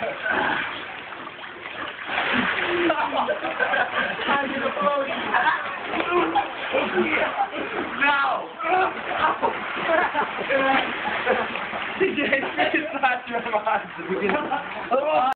I'm gonna blow you. No! DJ, it's not your mind.